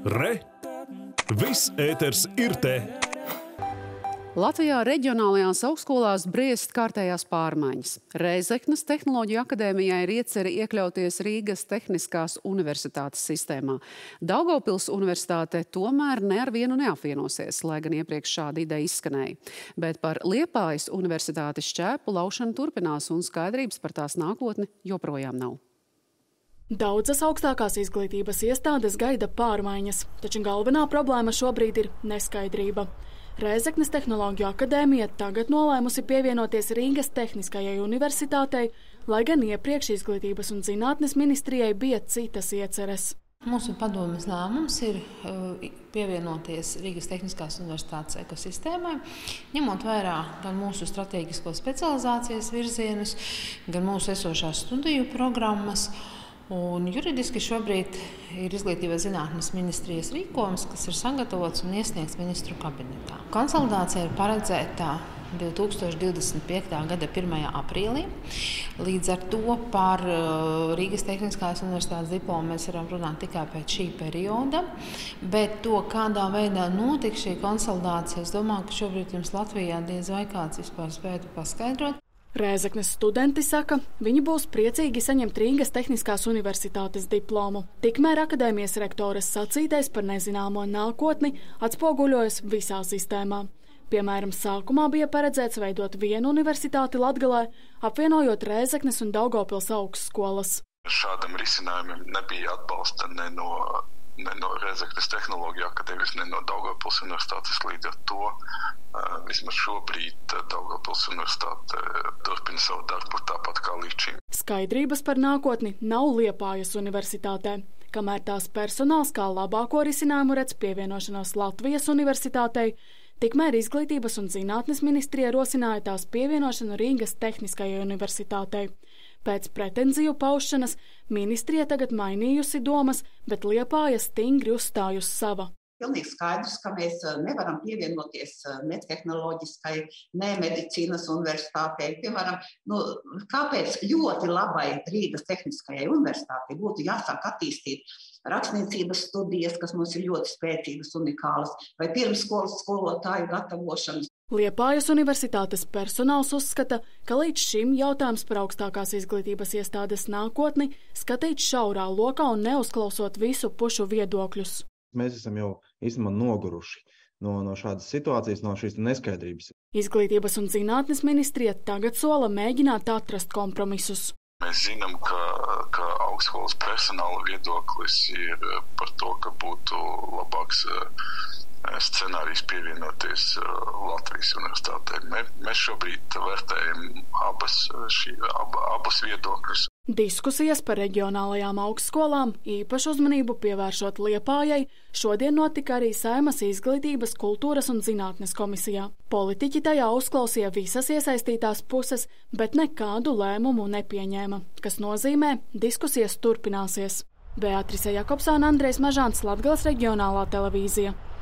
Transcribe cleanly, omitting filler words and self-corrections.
Re! Viss ēters ir te! Latvijā reģionālajās augstskolās briest kārtējās pārmaiņas. Rēzeknes Tehnoloģiju akadēmijai ir iecerē iekļauties Rīgas Tehniskās universitātes sistēmā. Daugavpils universitāte tomēr ne ar vienu neapvienosies, lai gan iepriekš šāda ideja izskanēja. Bet par Liepājas universitātes šķēpu laušana turpinās un skaidrības par tās nākotni joprojām nav. Daudzas augstākās izglītības iestādes gaida pārmaiņas, taču galvenā problēma šobrīd ir neskaidrība. Rēzeknes Tehnoloģiju akadēmija tagad nolēmusi pievienoties Rīgas Tehniskajai universitātei, lai gan iepriekš Izglītības un zinātnes ministrijai bija citas ieceres. Mūsu padomes lēmums ir pievienoties Rīgas Tehniskās universitātes ekosistēmai, ņemot vērā gan mūsu strateģisko specializācijas virzienus, gan mūsu esošās studiju programmas. Un juridiski šobrīd ir Izglītības zinātnes ministrijas rīkojums, kas ir sagatavots un iesniegts ministru kabinetā. Konsolidācija ir paredzēta 2025. gada 1. aprīlī. Līdz ar to par Rīgas Tehniskās universitātes diplomu mēs varam runāt tikai pēc šī perioda. Bet to, kādā veidā notiks šī konsolidācija, es domāju, ka šobrīd jums Latvijā diez vai kāds vispār spētu paskaidrot. Rēzeknes studenti saka, viņi būs priecīgi saņemt Rīgas Tehniskās universitātes diplomu. Tikmēr akadēmijas rektoras sacītais par nezināmo nākotni atspoguļojas visā sistēmā. Piemēram, sākumā bija paredzēts veidot vienu universitāti Latgalē, apvienojot Rēzeknes un Daugavpils augstskolas. Šādam risinājumam nebija atbalsta ne no Rēzeknes Tehnoloģiju akadēmijas, ne no Daugavpils universitātes. Līdz ar to vismaz šobrīd Daugavpils universitāte turpina savu darbu tāpat kā līdz šim. Skaidrības par nākotni nav Liepājas universitātē, kamēr tās personāls kā labāko risinājumu redz pievienošanos Latvijas universitātei, tikmēr Izglītības un zinātnes ministrija rosināja tās pievienošanu Rīgas Tehniskajai universitātei. Pēc pretenziju paušanas ministrija tagad mainījusi domas, bet Liepāja stingri uzstāj uz sava. Pilnīgi skaidrs, ka mēs nevaram pievienoties ne tehnoloģiskai, ne medicīnas universitātei. Piemēram, kāpēc ļoti labai Rīgas Tehniskajai universitātei būtu jāsāk attīstīt rakstniecības studijas, kas mums ir ļoti spēcīgas, unikālas, vai pirmsskolas skolotāju gatavošanas. Liepājas universitātes personāls uzskata, ka līdz šim jautājums par augstākās izglītības iestādes nākotni skatīts šaurā lokā un neuzklausot visu pušu viedokļus. Mēs esam jau īstenībā noguruši no šādas situācijas, no šīs neskaidrības. Izglītības un zinātnes ministrija tagad sola mēģināt atrast kompromisus. Mēs zinām, ka augstskolas personāla viedoklis ir par to, ka būtu labāks scenārijs pievienoties Latvijas universitātei. Mēs šobrīd vērtējam abus viedokļus. Diskusijas par reģionālajām augstskolām, īpašu uzmanību pievēršot Liepājai, šodien notika arī Saeimas Izglītības, kultūras un zinātnes komisijā. Politiķi tajā uzklausīja visas iesaistītās puses, bet nekādu lēmumu nepieņēma, kas nozīmē, diskusijas turpināsies. Beatrice Jakobsone, Andrejs Mažants, Latgales reģionālā televīzija.